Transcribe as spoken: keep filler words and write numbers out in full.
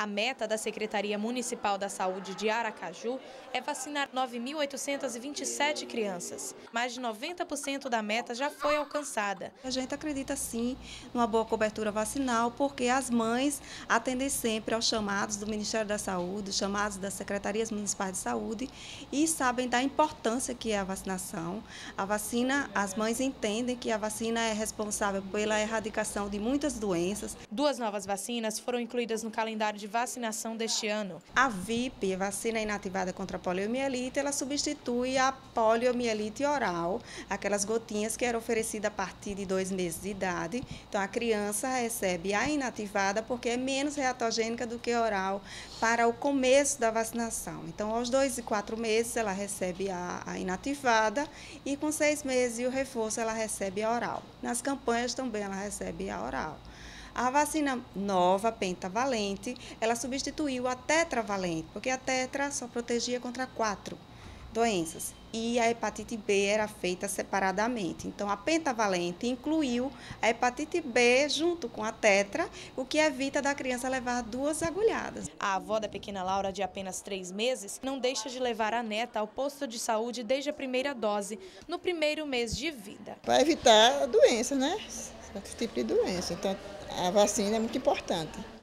A meta da Secretaria Municipal da Saúde de Aracaju é vacinar nove mil oitocentas e vinte e sete crianças. Mais de noventa por cento da meta já foi alcançada. A gente acredita sim numa boa cobertura vacinal, porque as mães atendem sempre aos chamados do Ministério da Saúde, chamados das Secretarias Municipais de Saúde e sabem da importância que é a vacinação. A vacina, as mães entendem que a vacina é responsável pela erradicação de muitas doenças. Duas novas vacinas foram incluídas no calendário de vacinação deste ano. A V I P, a vacina inativada contra a poliomielite, ela substitui a poliomielite oral, aquelas gotinhas que eram oferecidas a partir de dois meses de idade. Então a criança recebe a inativada porque é menos reatogênica do que a oral para o começo da vacinação. Então aos dois e quatro meses ela recebe a, a inativada e com seis meses o reforço ela recebe a oral. Nas campanhas também ela recebe a oral. A vacina nova, pentavalente, ela substituiu a tetravalente, porque a tetra só protegia contra quatro doenças e a hepatite B era feita separadamente. Então, a pentavalente incluiu a hepatite B junto com a tetra, o que evita da criança levar duas agulhadas. A avó da pequena Laura, de apenas três meses, não deixa de levar a neta ao posto de saúde desde a primeira dose, no primeiro mês de vida. Para evitar a doença, né? Esse tipo de doença. Então, a vacina é muito importante.